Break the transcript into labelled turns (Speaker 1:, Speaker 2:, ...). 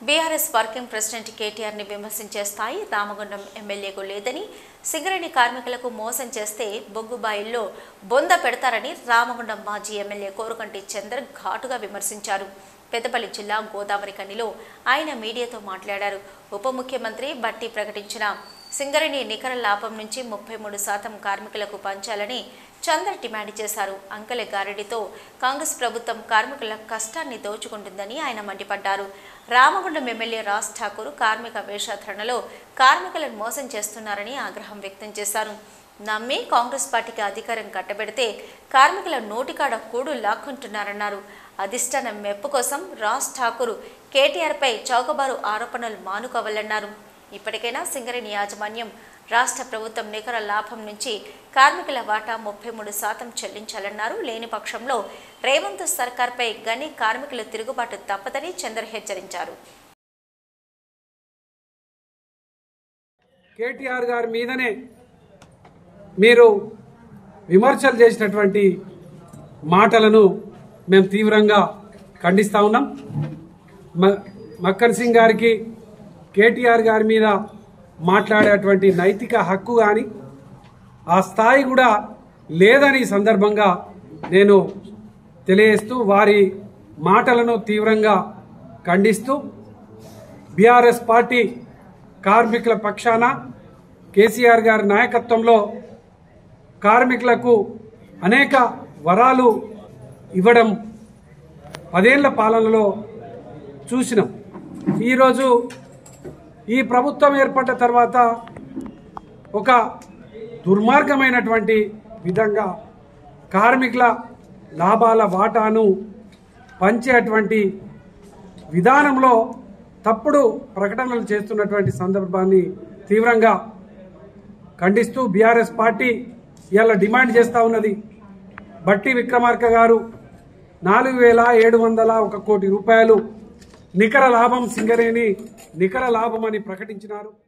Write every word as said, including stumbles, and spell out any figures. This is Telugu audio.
Speaker 1: బీఆర్ఎస్ వర్కింగ్ ప్రెసిడెంట్ కేటీఆర్ ని విమర్శించే స్థాయి రామగుండం ఎమ్మెల్యేకు లేదని, సింగరేణి కార్మికులకు మోసం చేస్తే బొగ్గుబాయిల్లో బొంద పెడతారని రామగుండం మాజీ ఎమ్మెల్యే కోరుకంటి చంద్ర ఘాటుగా విమర్శించారు. పెద్దపల్లి జిల్లా గోదావరి కనిలో ఆయన మీడియాతో మాట్లాడారు. ఉప ముఖ్యమంత్రి బట్టి ప్రకటించిన సింగరేణి నికర లాభం నుంచి ముప్పై మూడు శాతం కార్మికులకు పంచాలని చంద్ర డిమాండ్ చేశారు. అంకెల గారడితో కాంగ్రెస్ ప్రభుత్వం కార్మికుల కష్టాన్ని దోచుకుంటుందని ఆయన మండిపడ్డారు. రామగుండం ఎమ్మెల్యే రాజ్ ఠాకూర్ కార్మిక వేషధారణలో కార్మికులను మోసం చేస్తున్నారని ఆగ్రహం వ్యక్తం చేశారు. నమ్మి కాంగ్రెస్ పార్టీకి అధికారం కట్టబెడితే కార్మికుల నోటికాడ కూడు లాక్కుంటున్నారన్నారు. అధిష్టానం మెప్పు కోసం రాజ్ ఠాకూర్ కేటీఆర్ పై చౌకబారు ఆరోపణలు మానుకోవాలన్నారు. ఇప్పటికైనా సింగరేణి యాజమాన్యం రాష్ట్ర ప్రభుత్వం నికర లాభం నుంచి కార్మికుల వాటా ముప్పై మూడు శాతం చెల్లించాలన్నారు. లేని పక్షంలో రేవంత్ సర్కార్పై గని కార్మికుల తిరుగుబాటు తప్పదని చంద్ర హెచ్చరించారు.
Speaker 2: కేటీఆర్ గారి మీదనే మీరు విమర్శలు చేసినటువంటి మాటలను మేము తీవ్రంగా ఖండిస్తా ఉన్నాం. మక్కన్ సింగ్ గారికి కేటీఆర్ గారి మీద మాట్లాడేటువంటి నైతిక హక్కు కానీ ఆ స్థాయి కూడా లేదని సందర్భంగా నేను తెలియజేస్తూ వారి మాటలను తీవ్రంగా ఖండిస్తూ బీఆర్ఎస్ పార్టీ కార్మికుల పక్షాన కేసీఆర్ గారి నాయకత్వంలో కార్మికులకు అనేక వరాలు ఇవ్వడం పదేళ్ల పాలనలో చూసినాం. ఈరోజు ఈ ప్రభుత్వం ఏర్పడ్డ తర్వాత ఒక దుర్మార్గమైనటువంటి విధంగా కార్మికుల లాభాల వాటాను పంచేటువంటి విధానంలో తప్పుడు ప్రకటనలు చేస్తున్నటువంటి సందర్భాన్ని తీవ్రంగా ఖండిస్తూ బీఆర్ఎస్ పార్టీ ఇలా డిమాండ్ చేస్తూ ఉన్నది. బట్టి విక్రమార్క గారు నాలుగు వేల ఏడు వందల ఒక కోటి రూపాయలు నికర లాభం సింగరేణి నికర లాభం అని ప్రకటించినారు.